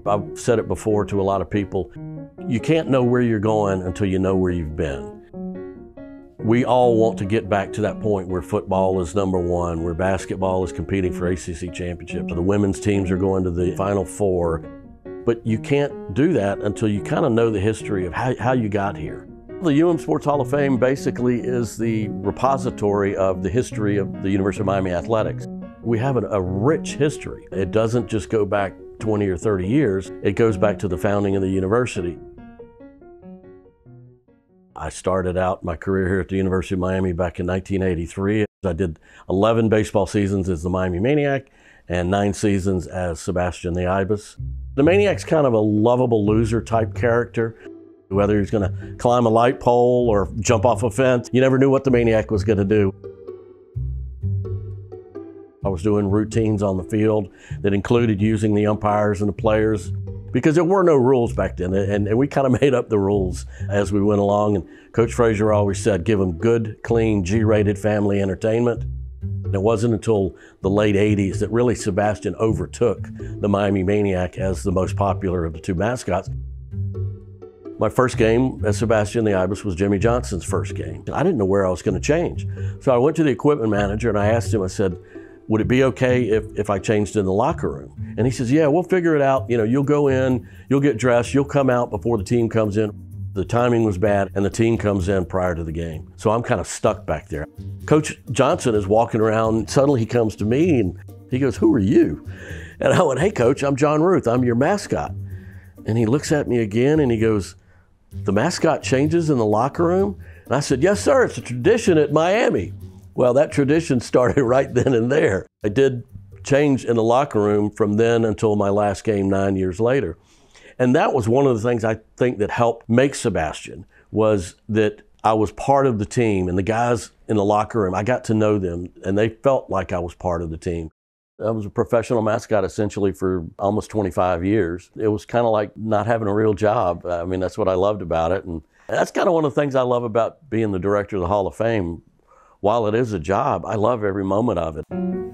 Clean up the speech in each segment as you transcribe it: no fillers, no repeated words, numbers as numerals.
I've said it before to a lot of people, you can't know where you're going until you know where you've been. We all want to get back to that point where football is number one, where basketball is competing for ACC championships, the women's teams are going to the Final Four. But you can't do that until you kind of know the history of how you got here. The UM Sports Hall of Fame basically is the repository of the history of the University of Miami athletics. We have a rich history. It doesn't just go back 20 or 30 years, it goes back to the founding of the university. I started out my career here at the University of Miami back in 1983. I did 11 baseball seasons as the Miami Maniac and 9 seasons as Sebastian the Ibis. The Maniac's kind of a lovable loser type character. Whether he's going to climb a light pole or jump off a fence, you never knew what the Maniac was going to do. I was doing routines on the field that included using the umpires and the players because there were no rules back then, and we kind of made up the rules as we went along. And Coach Frazier always said, give them good, clean, G-rated family entertainment. And it wasn't until the late 80s that really Sebastian overtook the Miami Maniac as the most popular of the 2 mascots. My first game as Sebastian the Ibis was Jimmy Johnson's first game. I didn't know where I was going to change. So I went to the equipment manager and I asked him, I said, would it be okay if I changed in the locker room? And he says, yeah, we'll figure it out. You know, you'll go in, you'll get dressed, you'll come out before the team comes in. The timing was bad and the team comes in prior to the game. So I'm kind of stuck back there. Coach Johnson is walking around, suddenly he comes to me and he goes, who are you? And I went, hey coach, I'm John Routh, I'm your mascot. And he looks at me again and he goes, the mascot changes in the locker room? And I said, yes sir, it's a tradition at Miami. Well, that tradition started right then and there. I did change in the locker room from then until my last game 9 years later. And that was one of the things I think that helped make Sebastian, was that I was part of the team, and the guys in the locker room, I got to know them and they felt like I was part of the team. I was a professional mascot essentially for almost 25 years. It was kind of like not having a real job. I mean, that's what I loved about it. And that's kind of one of the things I love about being the director of the Hall of Fame. While it is a job, I love every moment of it.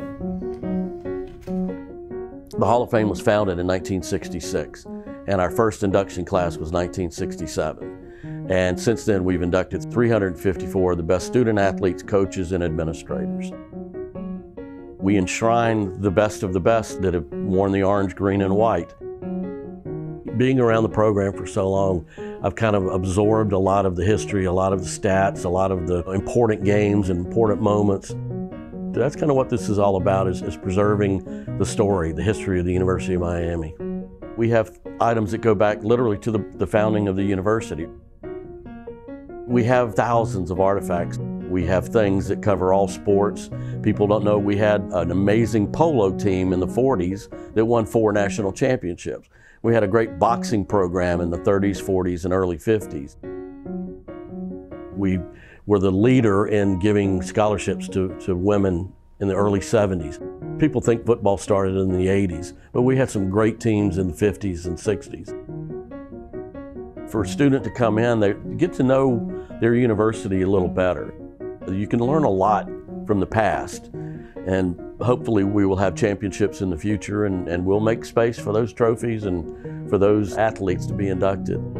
The Hall of Fame was founded in 1966, and our first induction class was 1967. And since then, we've inducted 354 of the best student athletes, coaches, and administrators. We enshrine the best of the best that have worn the orange, green, and white. Being around the program for so long, I've kind of absorbed a lot of the history, a lot of the stats, a lot of the important games and important moments. That's kind of what this is all about, is preserving the story, the history of the University of Miami. We have items that go back literally to the founding of the university. We have thousands of artifacts. We have things that cover all sports. People don't know we had an amazing polo team in the 40s that won 4 national championships. We had a great boxing program in the 30s, 40s, and early 50s. We were the leader in giving scholarships to women in the early 70s. People think football started in the 80s, but we had some great teams in the 50s and 60s. For a student to come in, they get to know their university a little better. You can learn a lot from the past, and hopefully we will have championships in the future, and we'll make space for those trophies and for those athletes to be inducted.